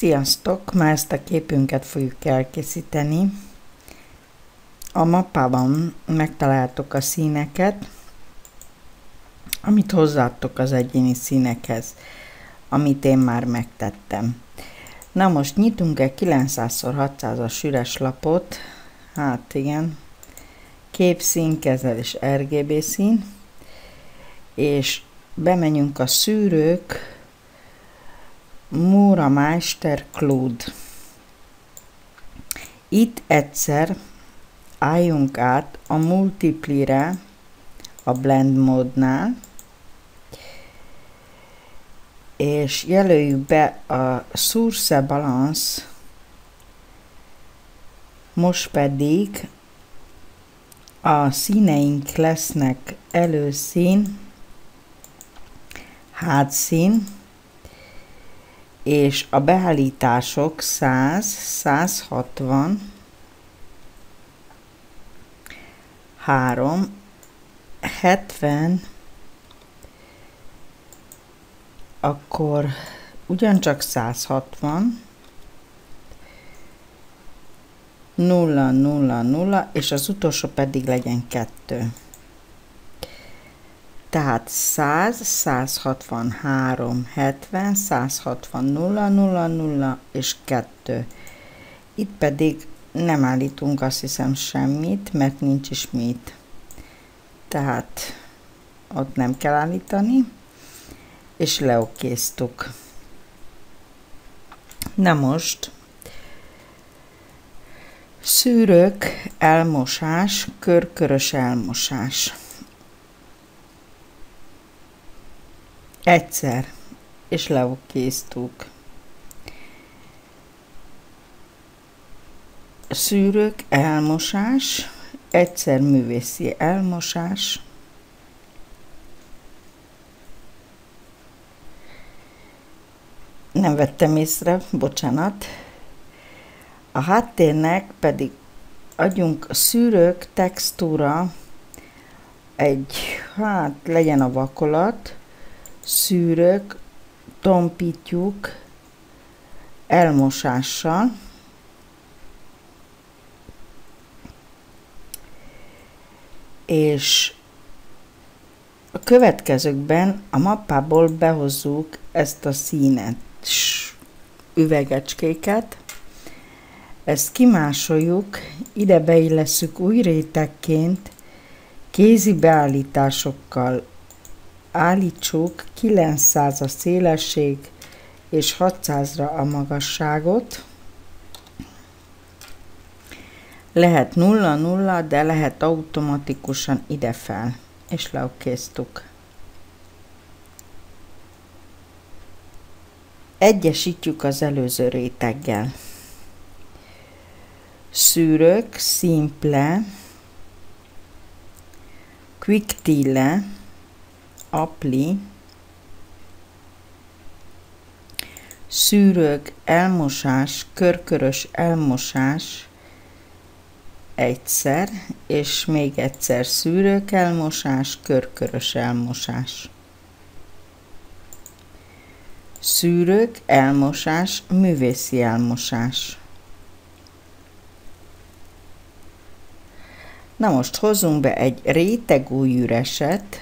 Sziasztok! Ma ezt a képünket fogjuk elkészíteni. A mappában megtaláltok a színeket, amit hozzáadtok az egyéni színekhez, amit én már megtettem. Na most nyitunk egy 900x600-as üres lapot, hát igen, képszín, kezelés, RGB szín, és bemegyünk a szűrők, Mura Meister Claude. Itt egyszer álljunk át a Multiply-re a blend módnál, és jelöljük be a Source Balance, most pedig a színeink lesznek előszín, hátszín, és a beállítások 100, 160, 3, 70, akkor ugyancsak 160, 0, 0, 0, és az utolsó pedig legyen 2. Tehát 100, 163, 70, 160, 0, 0, 0 és 2. Itt pedig nem állítunk, azt hiszem, semmit, mert nincs is mit. Tehát ott nem kell állítani, és leokéztuk. Na most szűrők, elmosás, körkörös elmosás. Egyszer, és leokéztuk. Szűrők, elmosás, egyszer művészi elmosás, nem vettem észre, bocsánat. A háttérnek pedig adjunk a szűrők, textúra, hát legyen a vakolat, szűrők, tompítjuk elmosással, és a következőkben a mappából behozzuk ezt a színet, üvegecskéket, ezt kimásoljuk, ide beillesszük új rétegként, kézi beállításokkal állítsuk 900 a szélesség és 600-ra a magasságot. Lehet 0-0, de lehet automatikusan ide fel, és leokéztuk. Egyesítjük az előző réteggel. Szűrők, Simple, Quicktile, Apply, szűrők, elmosás, körkörös elmosás, egyszer, és még egyszer szűrők, elmosás, körkörös elmosás. Szűrők, elmosás, művészi elmosás. Na most hozzunk be egy réteg új üreset,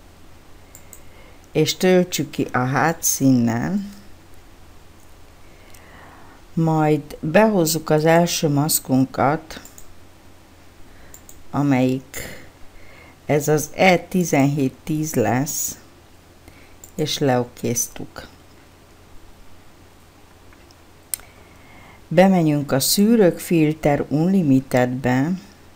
és töltsük ki a hátszínnel, majd behozzuk az első maszkunkat, amelyik ez az E1710 lesz, és leokéztuk. Bemegyünk a szűrők filter Unlimitedbe,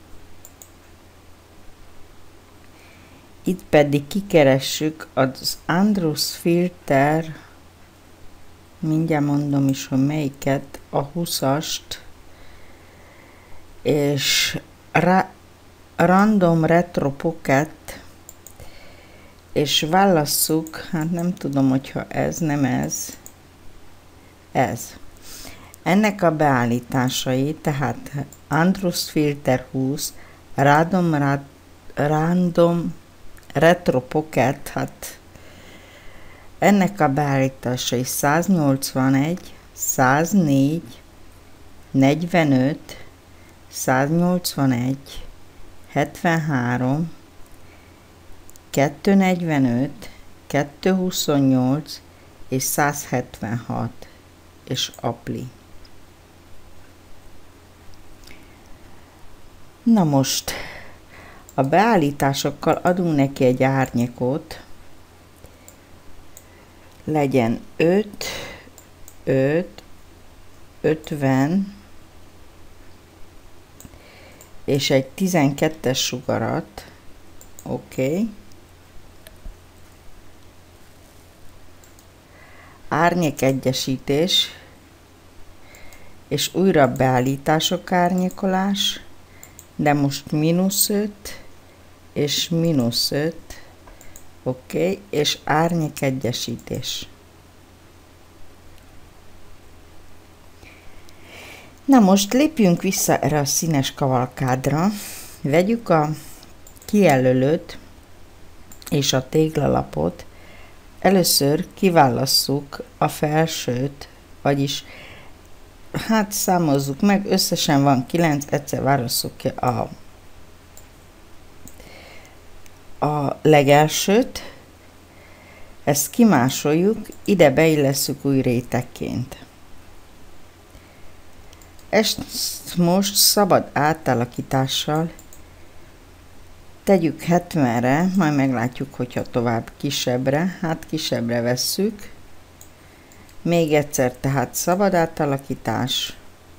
itt pedig kikeressük az Andrus filter, mindjárt mondom is, hogy melyiket, a 20-ast, és Random Retro Pocket, és válasszuk, hát nem tudom, hogyha ez, nem ez, ez. Ennek a beállításai, tehát Andrus filter 20, Random Retro Pocket, hát ennek a beállításai 181, 104, 45, 181, 73, 245, 228 és 176 és apply. Na most a beállításokkal adunk neki egy árnyékot, legyen 5, 5, 50 és egy 12-es sugarat, oké. Árnyék egyesítés, és újra beállítások árnyékolás, de most -5 és -5, oké, és árnyék egyesítés. Na most lépjünk vissza erre a színes kavalkádra, vegyük a kijelölőt és a téglalapot, először kiválasszuk a felsőt, vagyis hát számozzuk meg, összesen van 9, egyszer válasszuk ki a legelsőt, ezt kimásoljuk, ide beillesszük új rétegként. Ezt most szabad átalakítással tegyük 70-re, majd meglátjuk, hogyha tovább kisebbre, hát kisebbre vesszük. Még egyszer, tehát szabad átalakítás,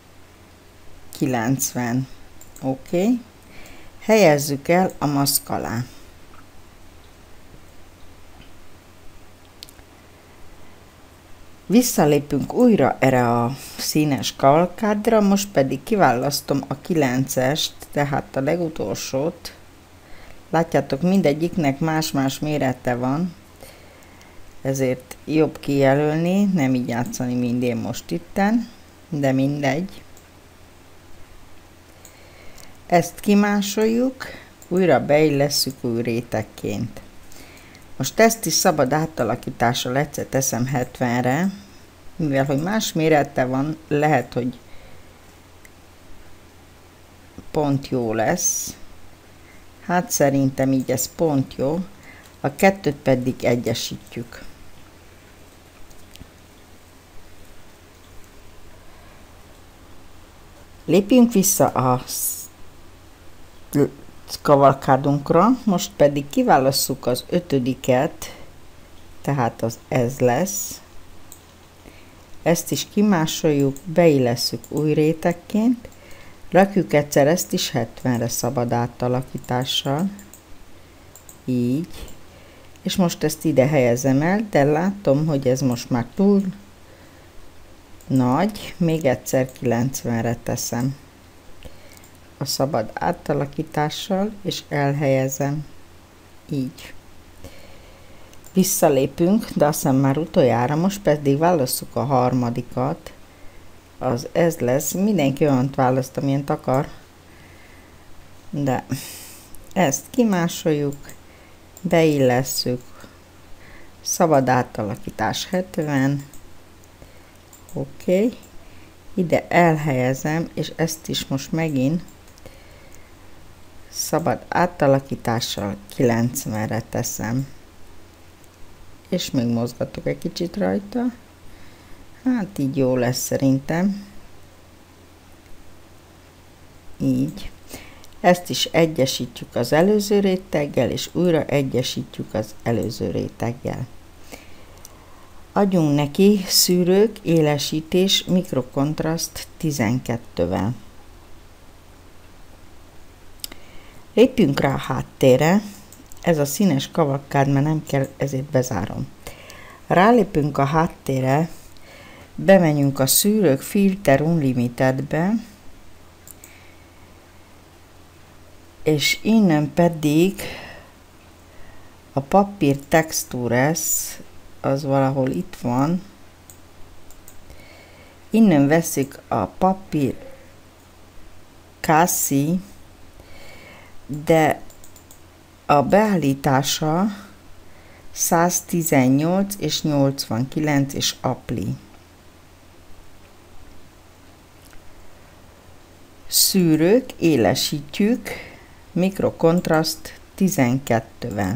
90, oké. Helyezzük el a maszk alá. Visszalépünk újra erre a színes kavalkádra, most pedig kiválasztom a 9-est, tehát a legutolsót. Látjátok, mindegyiknek más-más mérete van, ezért jobb kijelölni, nem így játszani, mint én most itten, de mindegy. Ezt kimásoljuk, újra beillesszük új rétegként. Most ezt is szabad átalakításra egyszer teszem 70-re, mivel hogy más mérete van, lehet, hogy pont jó lesz. Hát szerintem így ez pont jó, a kettőt pedig egyesítjük. Lépjünk vissza a kavalkádunkra, most pedig kiválasszuk az 5-et, tehát az ez lesz. Ezt is kimásoljuk, beillesszük új rétegként, rakjuk egyszer ezt is 70-re szabad átalakítással, így, és most ezt ide helyezem el, de látom, hogy ez most már túl nagy, még egyszer 90-re teszem a szabad átalakítással, és elhelyezem, így. Visszalépünk, de azt hiszem már utoljára, most pedig válasszuk a harmadikat, az ez lesz, mindenki olyant választ, amilyent akar, de ezt kimásoljuk, beillesszük, szabad átalakítás 70, oké, ide elhelyezem, és ezt is most megint szabad átalakítással 90-re teszem, és még mozgatok egy kicsit rajta, hát így jó lesz szerintem, így. Ezt is egyesítjük az előző réteggel, és újra egyesítjük az előző réteggel. Adjunk neki szűrők, élesítés, mikrokontraszt 12-vel. Lépjünk rá a háttérre, ez a színes kavalkád, mert nem kell, ezért bezárom. Rálépünk a háttérre, bemegyünk a szűrők Filter Unlimitedbe, és innen pedig a papír textures, az valahol itt van, innen veszik a papír Cassie, de a beállítása 118 és 89 és apply. Szűrők, élesítjük, mikrokontraszt 12-vel.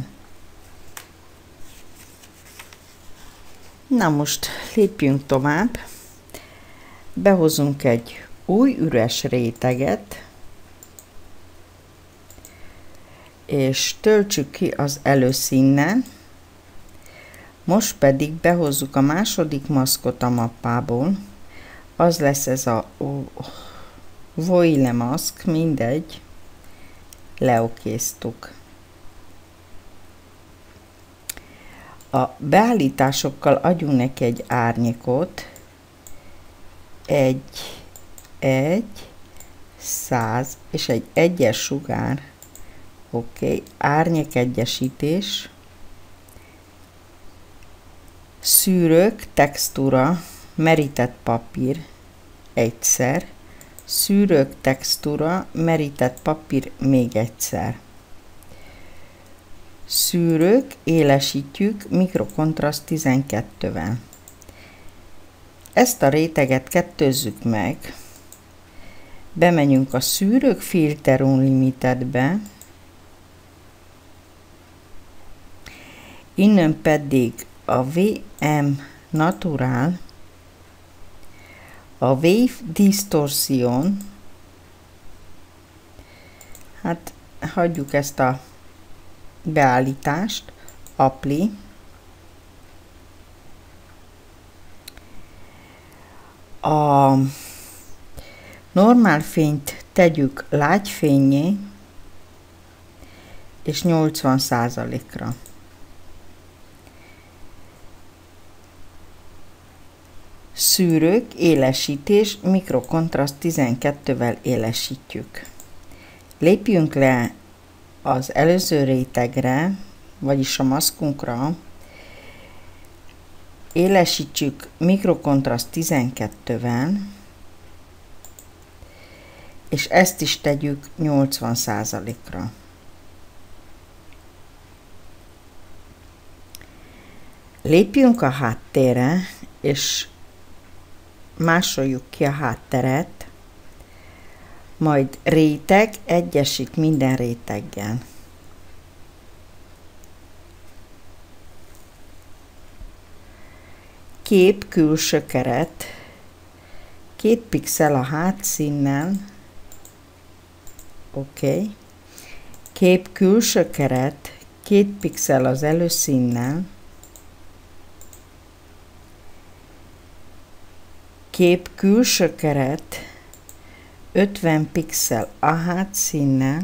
Na most lépjünk tovább. Behozunk egy új üres réteget, és töltsük ki az előszínnel. Most pedig behozzuk a második maszkot a mappából. Az lesz ez a voile maszk, mindegy. Leokéztuk. A beállításokkal adjunk neki egy árnyékot. 1, 100 és egy egyes sugár. Oké, árnyék egyesítés. Szűrők, textúra, merített papír egyszer. Szűrők, textúra, merített papír még egyszer. Szűrők, élesítjük, mikrokontraszt 12-vel. Ezt a réteget kettőzzük meg. Bemegyünk a szűrők Filter Unlimitedbe. Innen pedig a VM Natural, a Wave Distortion, hát hagyjuk ezt a beállítást, Apply, a normál fényt tegyük lágyfénnyé, és 80%-ra. Szűrők, élesítés, mikrokontraszt 12-vel élesítjük. Lépjünk le az előző rétegre, vagyis a maszkunkra, élesítsük mikrokontraszt 12-vel, és ezt is tegyük 80%-ra. Lépjünk a háttérre, és másoljuk ki a hátteret, majd réteg egyesít minden réteggel. Kép külső keret, 2 pixel a hátszínnel, oké. Kép külső keret, 2 pixel az előszínnel, kép külső keret, 50 pixel a hátszínnel,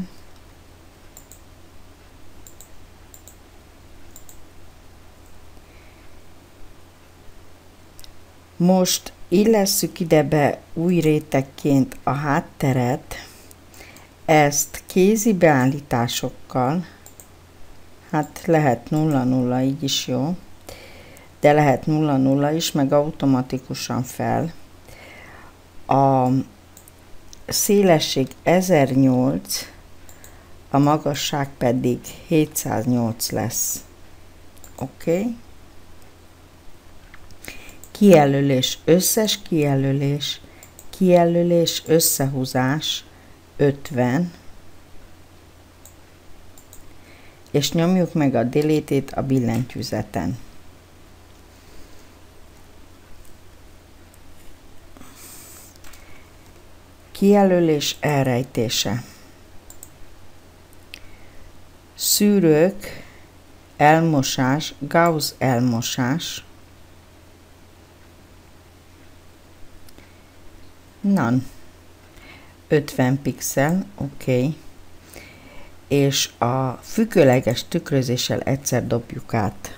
most illesszük ide be új rétegként a hátteret, ezt kézi beállításokkal, hát lehet 0-0, így is jó, de lehet 0-0 is, meg automatikusan fel. A szélesség 1008, a magasság pedig 708 lesz. Oké. Kijelölés, összes kijelölés, kijelölés, összehúzás 50, és nyomjuk meg a delete-t a billentyűzeten. Kijelölés elrejtése. Szűrők, elmosás, Gauss elmosás. None. 50 pixel, oké. És a függőleges tükrözéssel egyszer dobjuk át.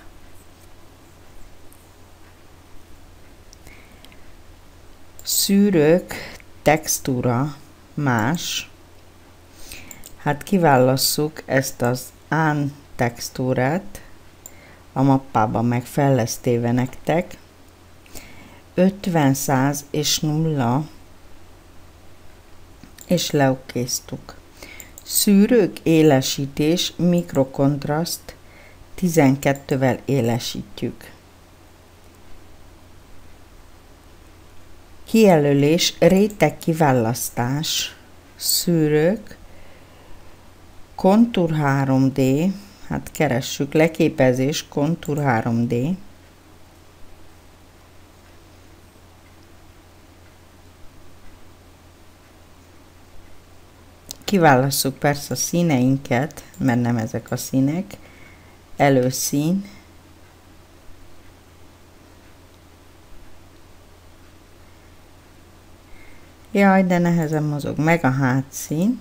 Szűrők, textúra, más. Hát kiválasszuk ezt az án textúrát, a mappában meg fel lesz téve nektek. 50, 100 és 0, és leokéztuk. Szűrők, élesítés, mikrokontraszt 12-vel élesítjük. Kijelölés, réteg kiválasztás szűrök, kontúr 3D, hát keressük, leképezés, kontúr 3D, kiválasszuk persze a színeinket, mert nem ezek a színek, előszín, jaj, de nehezen mozog, meg a hátszín,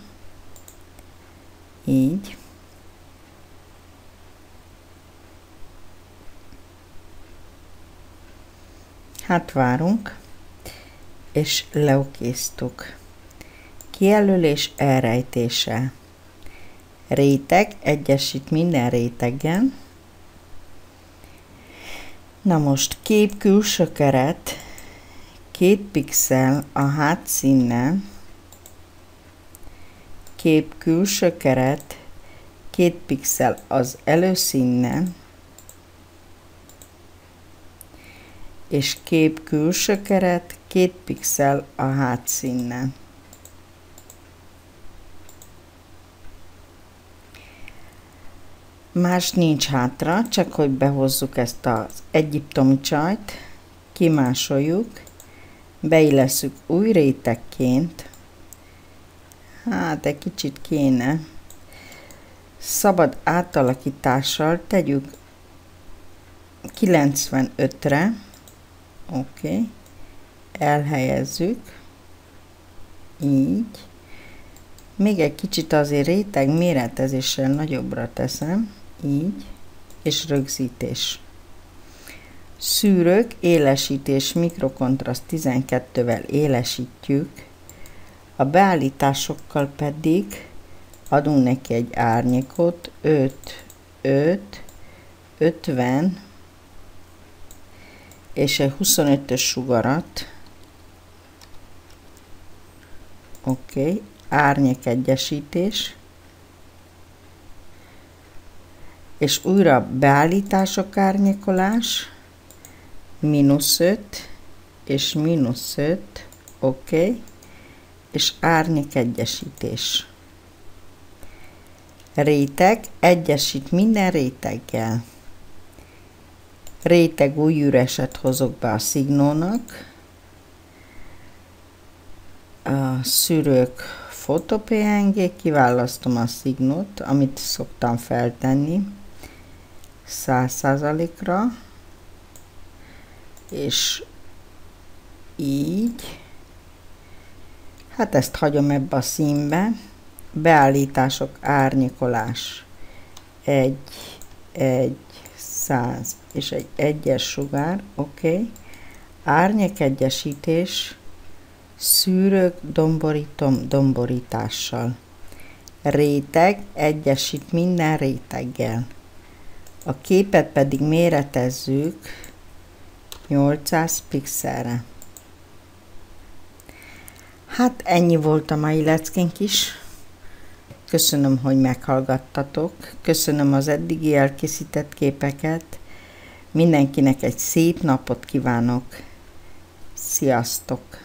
így, hát várunk, és leokéztuk. Kijelölés elrejtése. Réteg, egyesít minden réteggel. Na most kép külső keret, 2 pixel a hátszínnel, kép külső keret, 2 pixel az előszínnel, és kép külső keret, 2 pixel a hátszínnel. Más nincs hátra, csak hogy behozzuk ezt az egyiptomi csajt, kimásoljuk, beillesszük új rétegként, hát egy kicsit kéne, szabad átalakítással tegyük 95-re, oké, elhelyezzük, így, még egy kicsit azért réteg méretezéssel nagyobbra teszem, így, és rögzítés. Szűrők, élesítés, mikrokontraszt 12-vel élesítjük, a beállításokkal pedig adunk neki egy árnyékot, 5, 5, 50, és egy 25-ös sugarat, oké, árnyék egyesítés, és újra beállítások, árnyékolás, -5 és -5, oké, és árnyék egyesítés. Réteg, egyesít minden réteggel. Réteg új üreset hozok be a szignónak. A szűrők Photo PNG, kiválasztom a szignót, amit szoktam feltenni 100%-ra, és így, hát ezt hagyom ebbe a színbe, beállítások, árnyékolás, 1, 100 és egy 1-es sugár, oké, árnyék egyesítés, szűrök, domborítom, domborítással. Réteg, egyesít minden réteggel. A képet pedig méretezzük 800 pixelre. Hát ennyi volt a mai leckénk is. Köszönöm, hogy meghallgattatok. Köszönöm az eddigi elkészített képeket. Mindenkinek egy szép napot kívánok. Sziasztok!